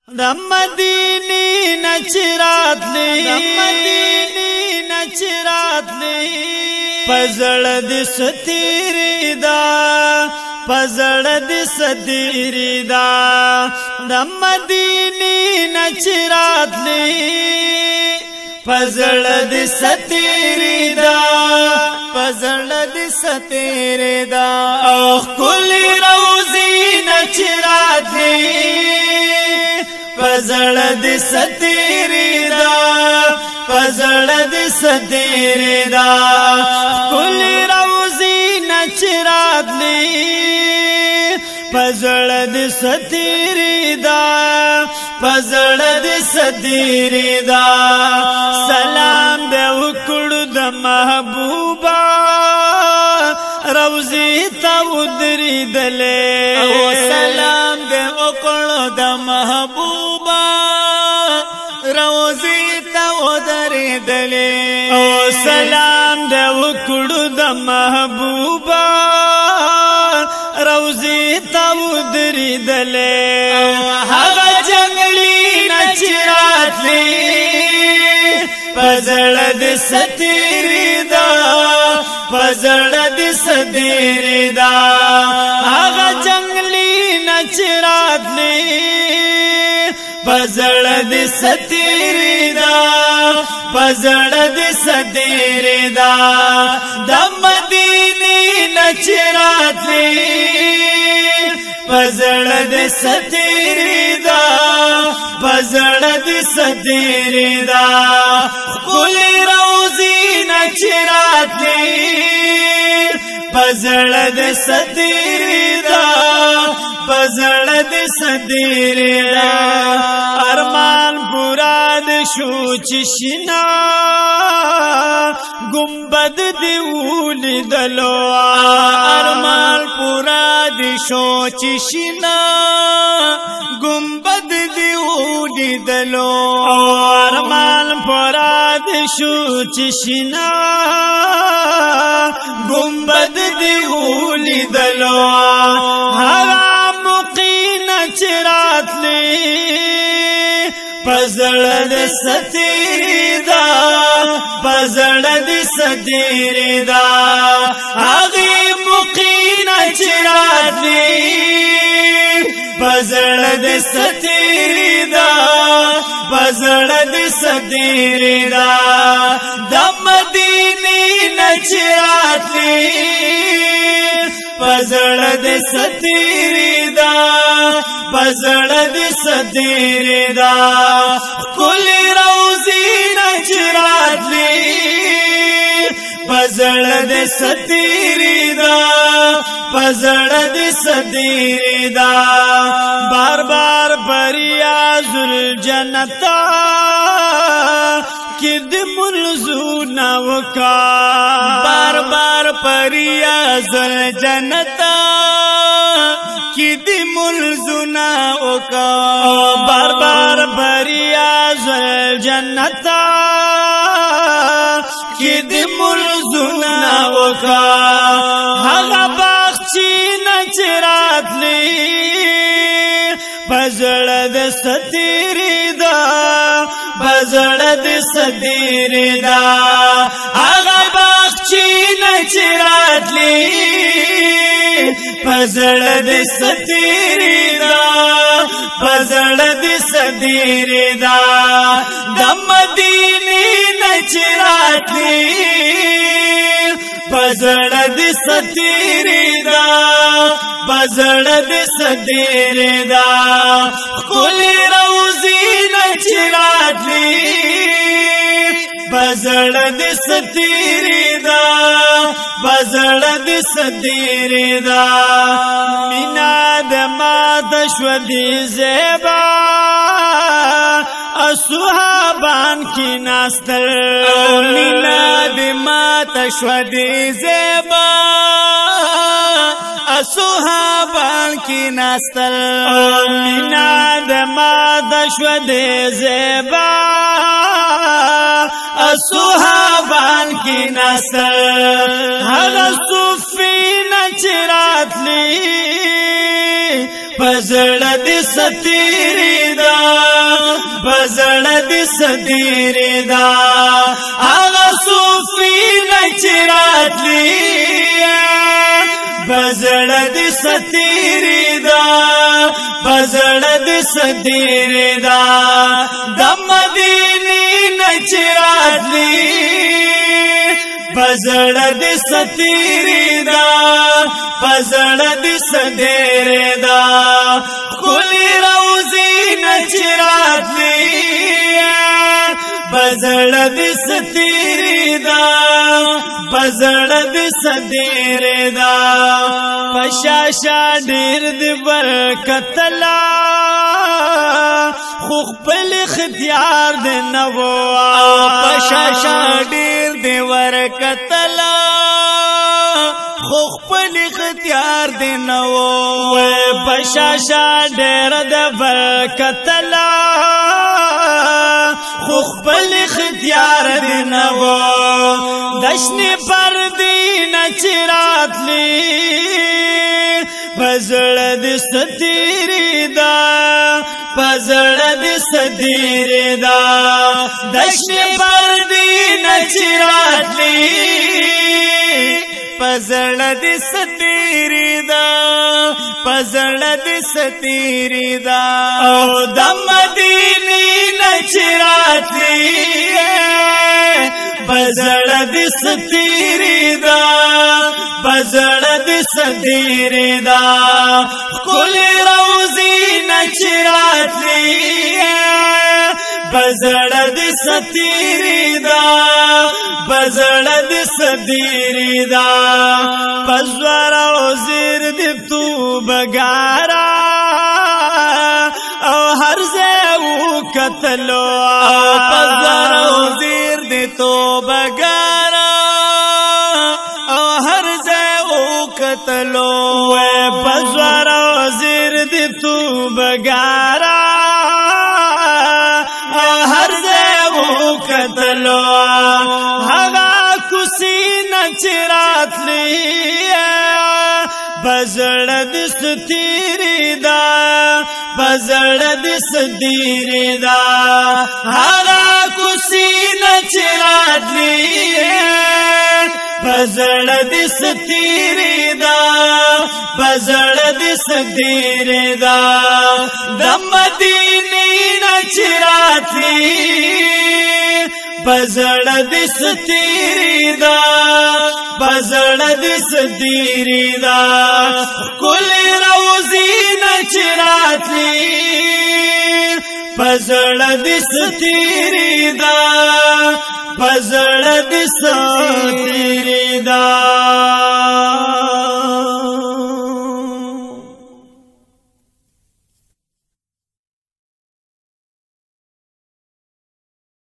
د مدینه نچرات لی پزړ د ستیری دا پزړ د ستیری دا د مدینه نچرات لی پزړ د ستیری دا پزړ د ستیری دا او کل روزی نچرات لی پزړ د ستیری دا پزړ د ستیری دا کل روزی نچرات لی پزړ د ستیری دا پزړ د ستیری دا سلام به وکړو د محبوبا روزی ته ودرېدلې او سلام به وکړو د محبوبا روزی ته ودرېدلې او سلام به وکړو د محبوبا روزی ته ودرېدلې هغه جنگلی نچرات لی پزړ د ستیری دا پزړ د ستیری دا هغه جنگلی نچرات لی پزړ د ستیری دا پزړ د ستیری دا د مدینه نچرات لی پزړ د ستیری دا پزړ د ستیری دا کل روزی نچرات لی پزړ د ستیری دا پزړ د ستیری دا ارمان پورا د شو چشنا گنبد دی ولیدلو ارمان پورا دی شو چشنا گنبد دی ولیدلو ارمان پورا دی شو چشنا گنبد دی ولیدلو هغه مقین نچرات لی پزړ د ستیری دا پزړ د ستیری دا هغه مقین نچرات لی پزړ د ستیری دا پزړ د ستیری دا د مدینه نچرات لی پزړ د ستیری دا پزړ د ستیری دا کل روزی نچرات لی پزړ د ستیری دا پزړ د ستیری دا بار بار پریاز الجنتا کد منزونا وکا بار بار پریاز الجنتا کد منزونا وکا بار بار پریاز الجنتا کد منزونا وکا هغه باغچی نچرات لی پزړ د ستیری دا پزړ د ستیری دا هغه باغچی نچرات لی پزړ د ستیری دا پزړ د ستیری دا د مدینه نچرات لی پزړ د ستیری دا پزړ د ستیری دا کل روزی نچرات لی پزړ د ستیری دا پزړ د ستیری دا مینا د مات شو دی زیبا صحابان کی ناستل مینا د مات شو دی زیبا صحابان کی ناستل مینا د مات شو دی زیبا صحابان کی ناستل هغه صوفی نچرات لی پزړه دې ستیری دا پزړه دې ستیری دا هغه صوفي نچراتلی پزړه دې ستیری دا پزړه دې ستیری دا د مدینه نچراتلی پزړه دې ستیری دا پزړه دې ستیری دا کلی روزي نچراتلی پزړه دې ستیری دا پزړه دې ستیری دا پشاشا ډېر دې برکت لا خو خپل اختیار دې نو پشاشا ډېر دې برکت لا خو خپل اختیار دې نو پشاشا ډېر دې برکت لا خو خپل اختیار دې نو دشنی پردی نچراتلی پزړه دې ستیری دا پزړه دې ستیری دا دشنی پردی نچراتلی پزړه دې ستیری دا پزړه دې ستیری دا او د مدینه نچراتلی پزړه دې ستیری دا پزړه دې ستیری دا کلی روزي نچراتلی پزړه دې ستیری دا پزړه دې ستیری دا پزړه وزیر دې تو بګارا او هر زو کتلو پزړه وزیر دې تو بګارا او هر زو کتلو پزړه وزیر دې تو بګارا او هر زو کتلو هغه کوسی نچراتلی پزړه دې ستیری دا پزړه دې ستیری دا هغه کوسی نچراتلی پزړه دې ستیری دا پزړه دې ستیری دا د مدینه نچراتلی پزړه دې ستیری دا پزړه دې ستیری دا کلی روزي نچراتلی پزړه دې ستیری دا پزړه دې ستیری دا